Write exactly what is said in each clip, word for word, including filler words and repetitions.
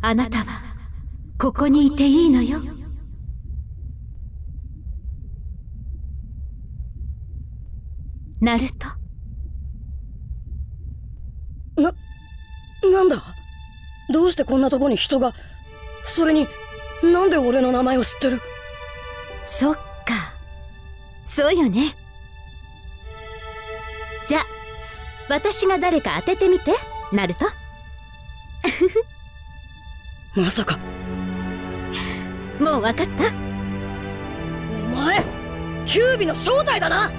あなたはここにいていいのよ。ナルト。 な、なんだ？どうしてこんなとこに人が？それに、なんで俺の名前を知ってる？ そっか、そうよね。じゃあ私が誰か当ててみて、ナルト。 まさか。 もう分かった？ お前、キュービの正体だな。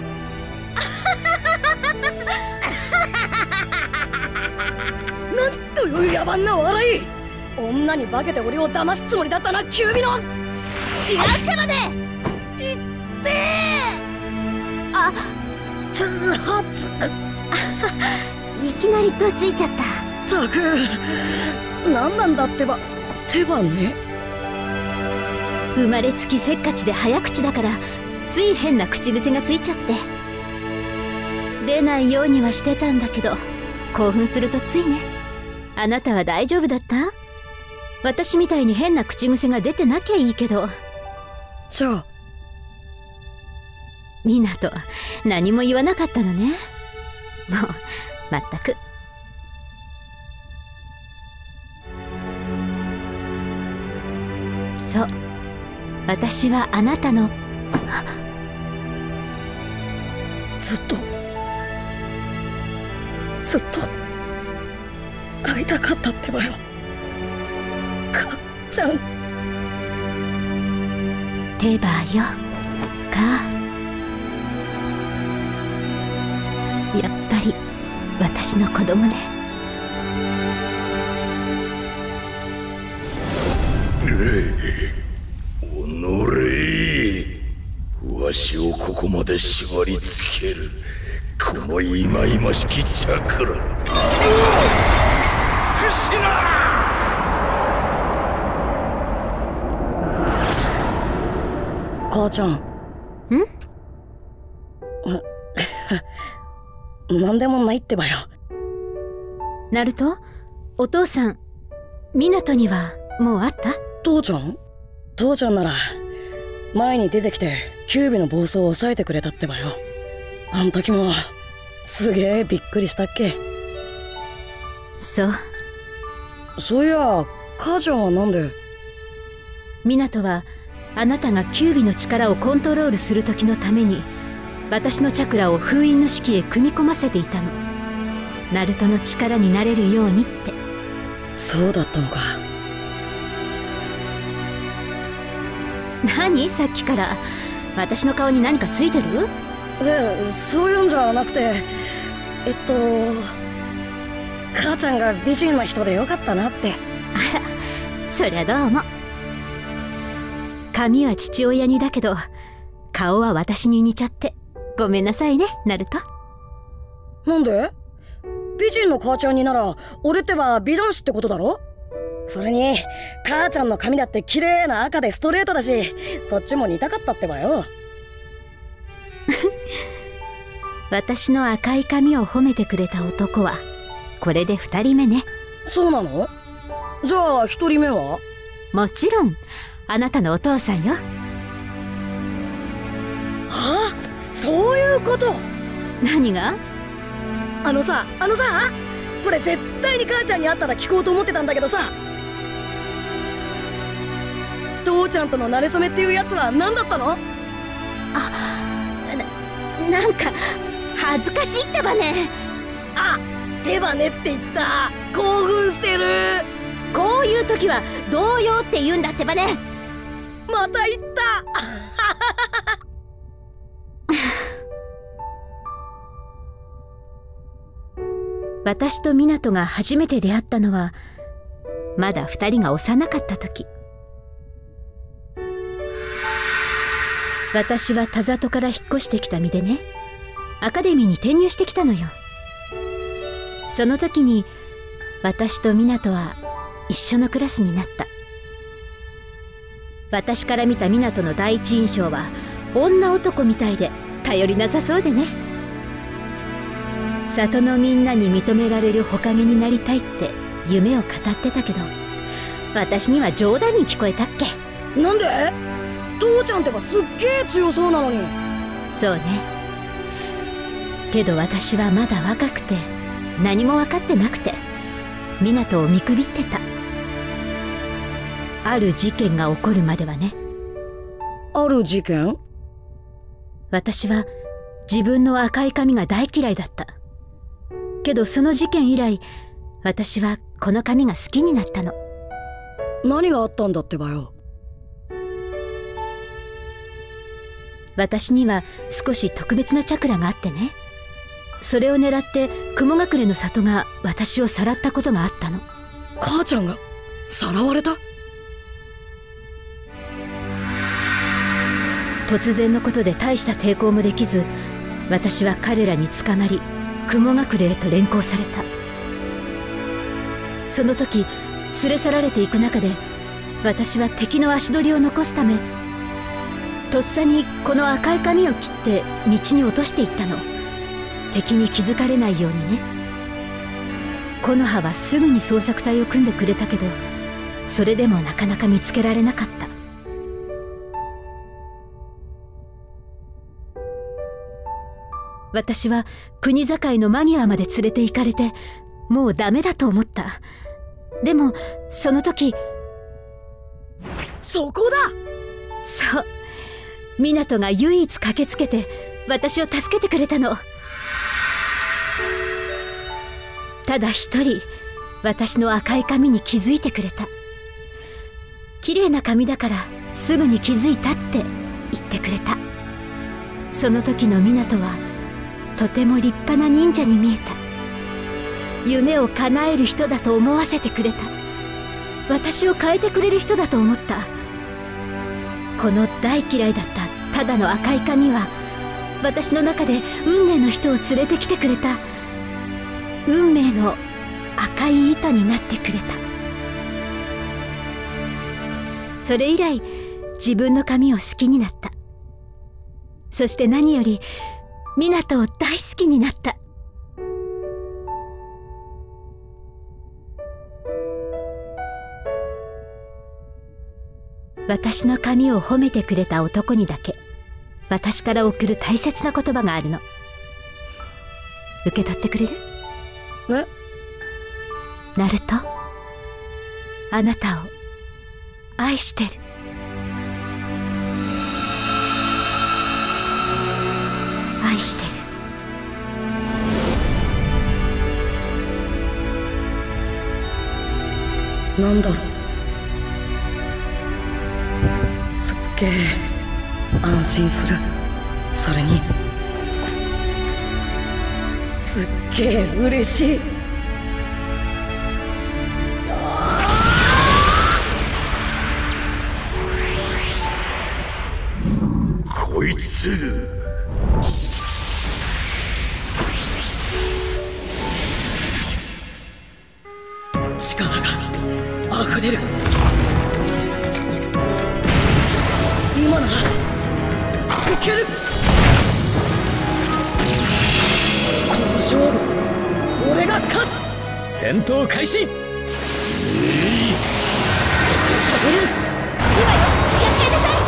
なんという野蛮な笑い。女に化けて俺を騙すつもりだったな、キュービの。違うってまで言ってー。あ、つはついきなりどついちゃった。 たく、何なんだってば、手ばね。 生まれつきせっかちで早口だから、つい変な口癖がついちゃって。出ないようにはしてたんだけど、興奮するとついね。あなたは大丈夫だった？私みたいに変な口癖が出てなきゃいいけど。 じゃあみなと何も言わなかったのね。もうまったく。そう、私はあなたのずっとずっと会いたかったってばよ、かっちゃん。 手羽よか。やっぱり私の子供ね。 おのれ、わしをここまで縛りつけるこの忌々しきチャクラ。フシナ！ 母ちゃん。ん？なんでもないってばよ。 ナルト、お父さん、ミナトにはもう会った？ 父ちゃん？父ちゃんなら前に出てきてキュービの暴走を抑えてくれたってばよ。あん時もすげえびっくりしたっけ。 そう。 そういや、母ちゃんはなんで？ ミナトはあなたがキュービの力をコントロールする時のために私のチャクラを封印の式へ組み込ませていたの。ナルトの力になれるようにって。 そうだったのか。 何？さっきから私の顔に何かついてる？ で、そういうんじゃなくて、えっと母ちゃんが美人な人でよかったなって。 あら、そりゃどうも。髪は父親にだけど顔は私に似ちゃってごめんなさいね、ナルト。 なんで？美人の母ちゃんになら俺ってば美男子ってことだろ。それに母ちゃんの髪だって綺麗な赤でストレートだし、そっちも似たかったってばよ。 私の赤い髪を褒めてくれた男はこれで二人目ね。 そうなの？じゃあ一人目は？ もちろんあなたのお父さんよ。 はあ、そういうこと。 何が？ あのさ、あのさ、これ絶対に母ちゃんに会ったら聞こうと思ってたんだけどさ、父ちゃんとの馴れ初めっていうやつは何だったの？ あ、な、なんか恥ずかしいってばね。 あ、手羽ねって言った。興奮してる。 こういう時は動揺って言うんだってばね。 また言った。 私とミナトが初めて出会ったのはまだ二人が幼かった時。私は田里から引っ越してきた身でね、アカデミーに転入してきたのよ。その時に私とミナトは一緒のクラスになった。私から見たミナトの第一印象は女男みたいで頼りなさそうでね。里のみんなに認められる火影になりたいって夢を語ってたけど、 私には冗談に聞こえたっけ。 なんで？父ちゃんってばすっげえ強そうなのに。 そうね。けど私はまだ若くて何も分かってなくて湊を見くびってた。ある事件が起こるまではね。 ある事件？ 私は自分の赤い髪が大嫌いだった。けどその事件以来、私はこの髪が好きになったの。 何があったんだってばよ。 私には少し特別なチャクラがあってね。それを狙って雲隠れの里が私をさらったことがあったの。 母ちゃんがさらわれた？ 突然のことで大した抵抗もできず、私は彼らに捕まり雲隠れへと連行された。その時連れ去られていく中で、私は敵の足取りを残すためとっさにこの赤い髪を切って道に落としていったの。敵に気づかれないようにね。木の葉はすぐに捜索隊を組んでくれたけど、それでもなかなか見つけられなかった。私は国境の間際まで連れて行かれて、もうダメだと思った。でもその時、 そこだ。 そう、湊が唯一駆けつけて私を助けてくれたの。ただ一人私の赤い髪に気づいてくれた。綺麗な髪だからすぐに気づいたって言ってくれた。その時の湊はとても立派な忍者に見えた。夢を叶える人だと思わせてくれた。私を変えてくれる人だと思った。この大嫌いだったただの赤い髪は、私の中で運命の人を連れてきてくれた。運命の赤い糸になってくれた。それ以来自分の髪を好きになった。そして何より湊を大好きになった。私の髪を褒めてくれた男にだけ私から贈る大切な言葉があるの。受け取ってくれる？ え？ ナルト、あなたを愛してる。愛してる。なんだろう。すっげえ安心する。それにすっげえ嬉しい。 こいつ力が溢れる。今ならいける。この勝負俺が勝つ。 戦闘開始。 サブルー、今よ、やっちゃいなさい。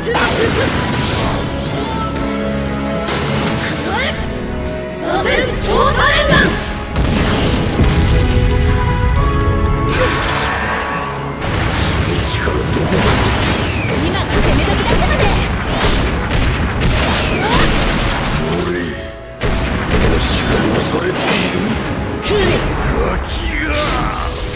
手術螺旋超多連弾。 力どこだ。 今が攻め時だったので。 俺わしが押されている。 キュウリガキが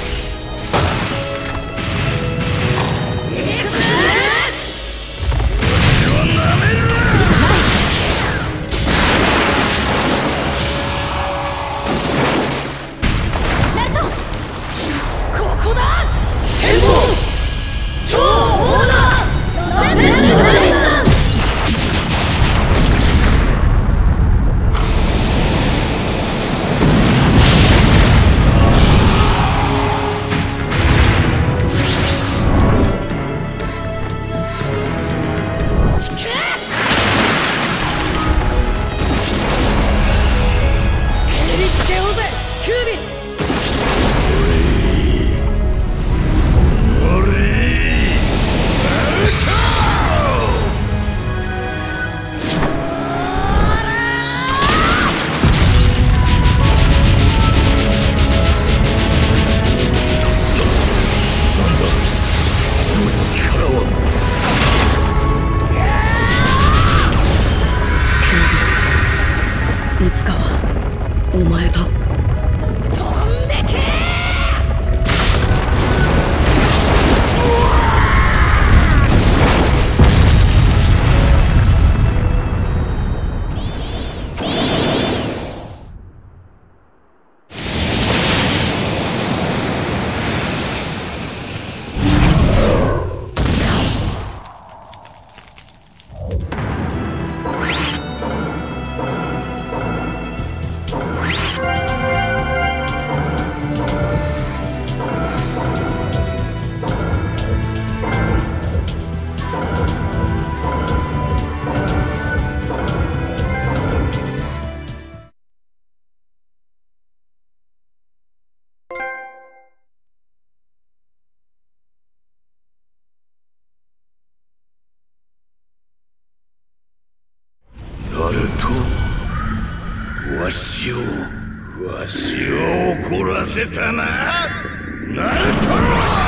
ナルト、わしをわしを怒らせたな、ナルト。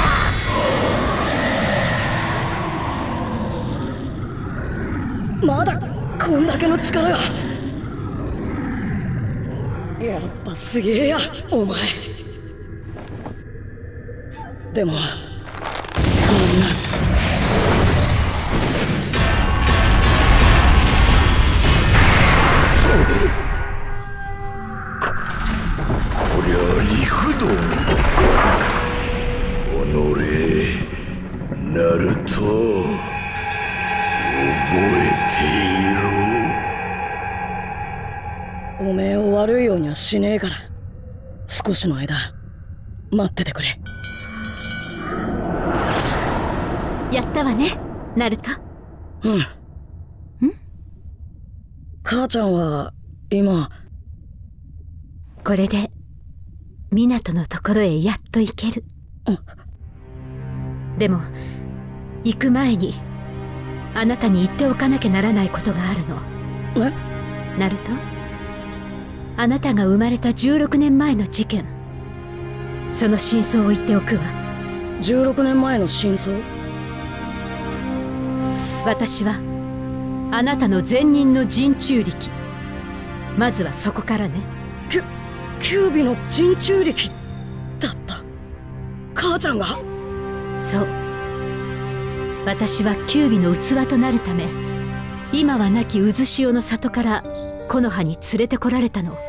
まだこんだけの力が。やっぱすげえやお前。でもごめんな。 こりゃ幾度も己ナルト覚えている。 おめえを悪いようにはしねえから少しの間待っててくれ。 やったわねナルト。 うん。 ん？ 母ちゃんは今これで湊のところへやっと行ける。でも行く前にあなたに言っておかなきゃならないことがあるの。 え？ ナルト、あなたが生まれたじゅうろくねんまえの事件、その真相を言っておくわ。 じゅうろくねんまえの真相？ 私はあなたの前任の陣中力、まずはそこからね。 キュキュービの陣中力だった。母ちゃんが？ そう。私はキュービの器となるため、今は亡き渦潮の里から木の葉に連れてこられたの。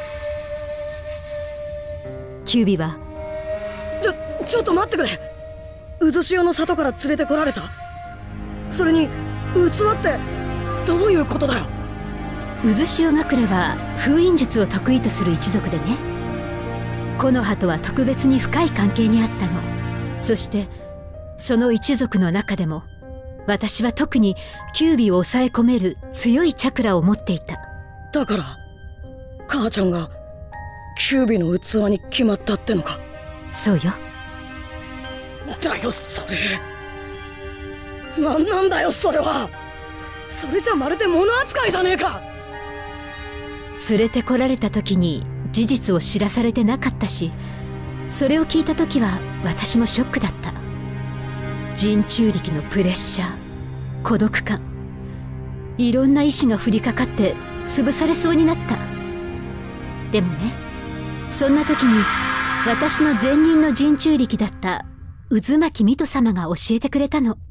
キュービはちょちょっと待ってくれ。渦潮の里から連れてこられた？それに器ってどういうことだよ。 渦潮隠れは封印術を得意とする一族でね、木の葉とは特別に深い関係にあったの。そしてその一族の中でも私は特にキュービを抑え込める強いチャクラを持っていた。 だから母ちゃんがキュービの器に決まったってのか？ そうよ。 だよそれ。 なんなんだよそれは。それじゃまるで物扱いじゃねえか。 連れてこられた時に事実を知らされてなかったし、それを聞いた時は私もショックだった。人中力のプレッシャー、孤独感、いろんな意志が降りかかって潰されそうになった。でもね、そんな時に私の前任の人中力だった渦巻水戸様が教えてくれたの。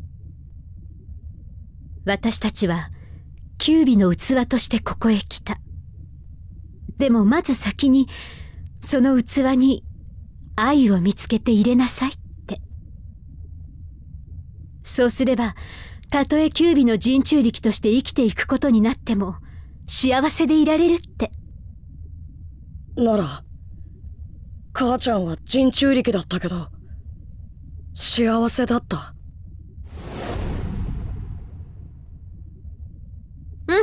私たちは九尾の器としてここへ来た。でもまず先にその器に愛を見つけて入れなさいって。そうすればたとえ九尾の人中力として生きていくことになっても幸せでいられるって。 なら母ちゃんは人中力だったけど幸せだった。 うん。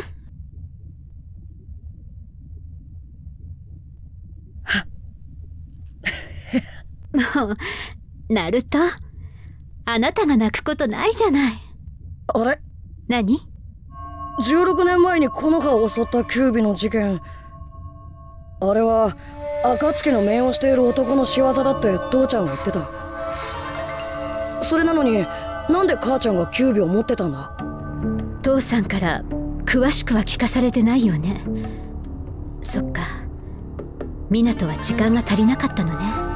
もうナルト、あなたが泣くことないじゃない。 あれ、 何？ じゅうろくねんまえに木の葉を襲った九尾の事件、あれは暁の面をしている男の仕業だって父ちゃんは言ってた。それなのになんで母ちゃんが九尾を持ってたんだ？ 父さんから詳しくは聞かされてないよね。そっか、湊は時間が足りなかったのね。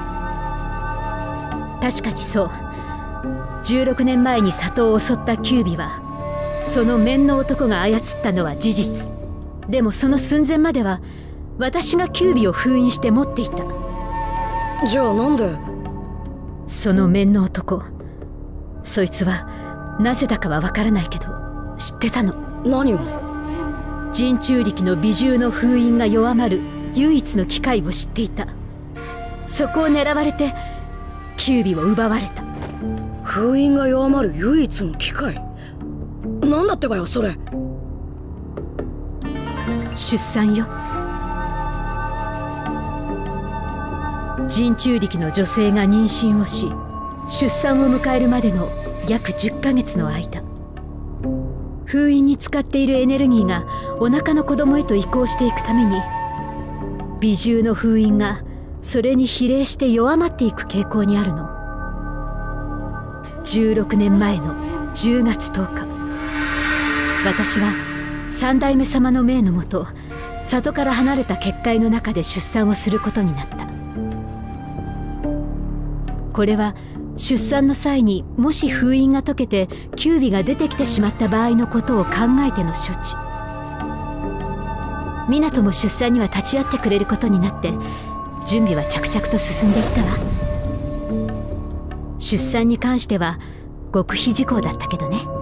確かにそう。じゅうろくねんまえに里を襲った九尾はその面の男が操ったのは事実。でもその寸前までは私が九尾を封印して持っていた。 じゃあなんで？ その面の男、そいつはなぜだかはわからないけど知ってたの。 何を？ 人中力の美獣の封印が弱まる唯一の機会を知っていた。そこを狙われて九尾を奪われた。 封印が弱まる唯一の機会？なんだってばよそれ。 出産よ。人中力の女性が妊娠をし出産を迎えるまでの約じゅっかげつの間、封印に使っているエネルギーがお腹の子供へと移行していくために、美獣の封印がそれに比例して弱まっていく傾向にあるの。じゅうろくねんまえのじゅうがつとおか、私は三代目様の命のもと里から離れた結界の中で出産をすることになった。これは出産の際にもし封印が解けて九尾が出てきてしまった場合のことを考えての処置。湊も出産には立ち会ってくれることになって準備は着々と進んでいったわ。出産に関しては極秘事項だったけどね。